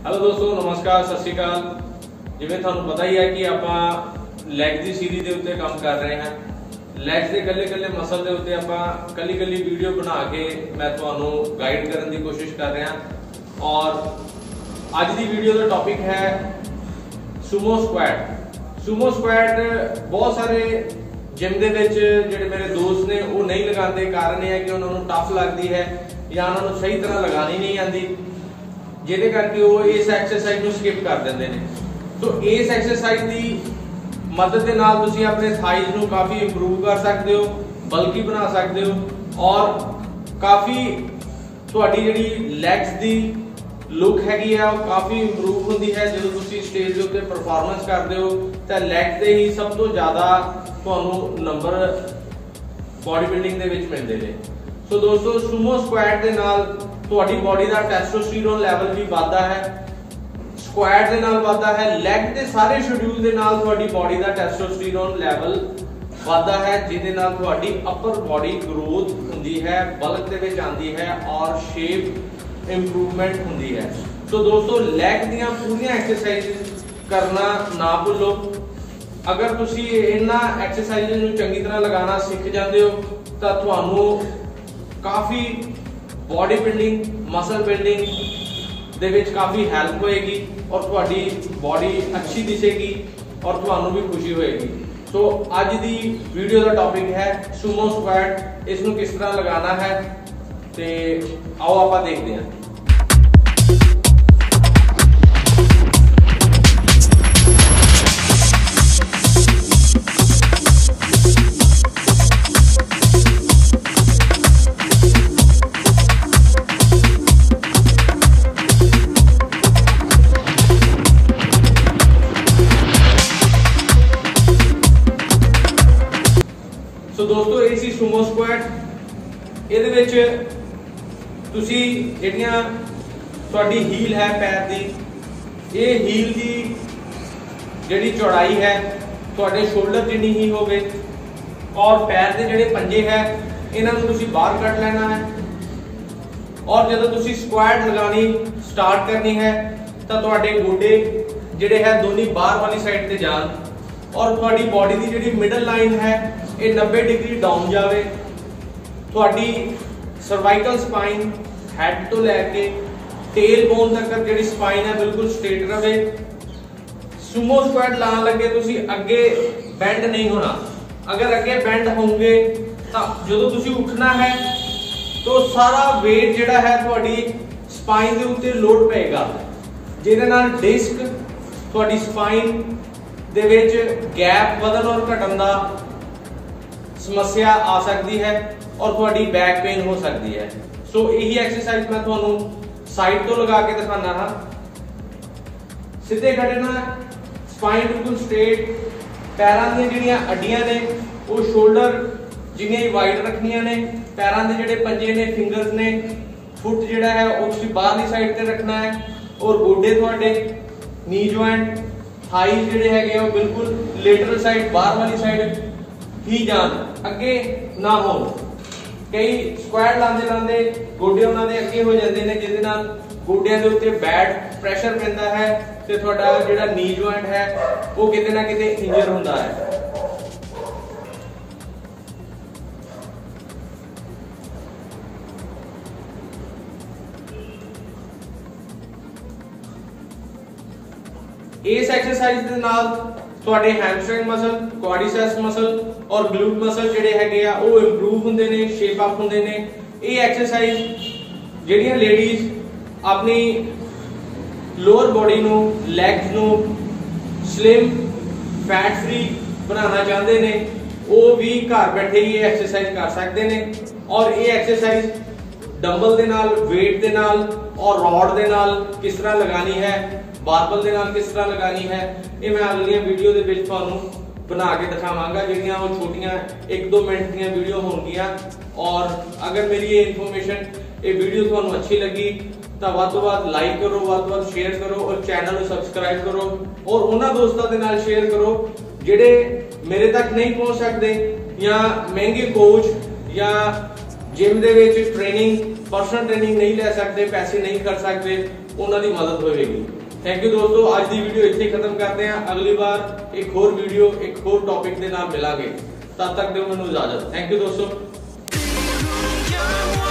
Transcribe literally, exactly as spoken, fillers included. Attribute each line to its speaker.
Speaker 1: Hello दोस्तों, नमस्कार, सत श्री अकाल। जिवें तुहानूं पता ही है कि आपां लैग्स की सीरीज के उत्ते काम कर रहे हैं। लैग्स के कल्ले कल्ले मसल के उत्ते आपां कल्ली कल्ली वीडियो बना के मैं तुहानूं गाइड करने की कोशिश कर रहा। और अज की वीडियो का टॉपिक है सुमो स्क्वैट। सुमो स्क्वैट बहुत सारे जिम दे विच जिहड़े मेरे दोस्त ने वो नहीं लगाते। कारण यह है कि उन्होंने टफ लगती है या उन्होंने सही तरह लगानी नहीं आती, जिहदे करके वो इस एक्सरसाइज को स्किप कर देंगे ने। तो इस एक्सरसाइज की मदद के नाल तुसीं अपने थाइज नूं काफ़ी इंप्रूव कर सकते हो, बल्कि बना सकते हो और काफ़ी तुहाडी जिहड़ी लैग्स दी लुक हैगी है वो काफ़ी इंप्रूव होंदी है। जो तुसीं स्टेज के उत्ते परफॉर्मेंस करते हो तो लैग्स दे ही सब तो ज़्यादा तुहानूं नंबर बॉडी बिल्डिंग दे विच मिलदे ने। सो दोस्तों, सुमो स्क्वैट दे नाल तुहाडी बॉडी दा टेस्टोस्टेरोन लेवल भी बढ़ता है, स्क्वैट दे नाल बढ़ता है, लैग दे सारे शेड्यूल दे नाल तुहाडी बॉडी दा टेस्टोस्टेरोन लेवल बढ़ता है, जिहदे नाल तुहाडी अपर बॉडी ग्रोथ हुंदी है, बल्क दे विच आंदी है और शेप इंप्रूवमेंट हुंदी है। तो दोस्तों, लैग दीयां पूरीआं एक्सरसाइज करना ना भुल्लो। अगर तुसीं इन्हां एक्सरसाइज नूं चंगी तरह लगाना सीख जांदे हो तां तुहानूं काफ़ी बॉडी बिल्डिंग मसल बिल्डिंग दे विच काफ़ी हेल्प होएगी और तुहाडी बॉडी अच्छी दिसेगी और तुहानूं भी खुशी होएगी। सो अज दी वीडियो का टॉपिक है सुमो स्क्वैट। इसनूं किस तरह लगाना है ते आओ आपां देखते हैं। तो दोस्तों, ये सी सुमो स्क्वैट। इहदे विच तुसीं जिहड़ियां तुहाडी हील है पैर दी, ये हील दी जिहड़ी चौड़ाई है तुहाडे शोल्डर जिन्नी ही होवे और पैर दे जिहड़े पंजे है इन्हां नूं तुसीं बाहर कढ लेना है। और जदों तुसीं स्क्वैट लगानी स्टार्ट करनी है तां तुहाडे गोडे जिहड़े है दोनी बाहर वाली साइड ते जाण और तुहाडी बॉडी दी जिहड़ी मिडल लाइन है ये नब्बे डिग्री डाउन जावे। तुहाडी सर्वाइकल स्पाइन हैड तो लैके टेल बोन तक जिहड़ी स्पाइन है बिल्कुल स्ट्रेट रहे। सुमो स्क्वैट लाने लगे तुसीं अगे बेंड नहीं होना। अगर अगे बेंड होंगे तो जदों तुसीं उठना है तो सारा वेट जिहड़ा है तुहाडी स्पाइन दे उत्ते लोड पेगा, जिहदे नाल डिस्क तुहाडी स्पाइन दे विच गैप वधन और घटन दा समस्या आ सकती है और तुहाडी बैक पेन हो सकती है। सो यही एक्सरसाइज मैं तुहानूं साइड तो लगा के दिखाना हाँ। सीधे खड़े ना, स्पाइन बिल्कुल स्ट्रेट, पैरां दी जिहड़ियां अड्डियां ने वो शोल्डर जिन्नियां वाइड रखनियां ने, पैरां दे जिहड़े पंजे ने फिंगर्स ने, फुट जिहड़ा है वो तुसीं बाहरली साइड ते रखना है और गोडे तुहाडे नी जॉइंट थाइज जिहड़े हैगे वो बिल्कुल लेटरल साइड बाहर वाली साइड ही जान, अगे ना हो। कई स्क्वैट लांदे लांदे गोडे उन्हां दे अगे हो जांदे ने, जिहदे नाल गोडियां दे उत्ते बैड प्रेशर पैंदा है ते तुहाडा जिहड़ा नी जॉइंट है वो किते ना किते इंजर हुंदा है। इस एक्सरसाइज दे नाल तुहाडे हैमस्ट्रिंग मसल, क्वाड्रिसेप्स मसल और ग्लूट मसल जिहड़े हैगे आ वो इंप्रूव हुंदे ने, शेप अप हुंदे ने। ये एक्सरसाइज जिहड़ियां लेडीज अपनी लोअर बॉडी नूं, लैग्स नूं स्लिम फैट फ्री बनाना चाहते ने वो भी घर बैठे ही एक्सरसाइज कर सकते ने। और ये एक्सरसाइज डंबल दे नाल, वेट दे नाल और रॉड दे नाल किस तरह लगानी है, बारबल दे नाल किस तरह लगानी है, ये मैं अगलियां वीडियो दे विच तुहानूं बना के दिखावांगा, जिहड़ियां वो छोटियां एक दो मिनट दी वीडियो होणगियां। और अगर मेरी ये इन्फॉर्मेशन ये वीडियो तुहानूं अच्छी लगी तो वध तो वध लाइक करो, वध तो वध शेयर करो और चैनल को सबसक्राइब करो और उन्हां दोस्तां दे नाल शेयर करो जिहड़े मेरे तक नहीं पहुंच सकते या महंगे कोच या जिम दे विच ट्रेनिंग पर्सनल ट्रेनिंग नहीं ले सकते, पैसे नहीं कर सकते, ਉਹਨਾਂ ਦੀ ਮਦਦ ਹੋਵੇਗੀ। थैंक यू दोस्तों, आज की वीडियो इत्थे खत्म करते हैं। अगली बार एक होर वीडियो एक होर टॉपिक के नाल मिलांगे। तद तक दो मैनूं इजाजत। थैंक यू दोस्तों।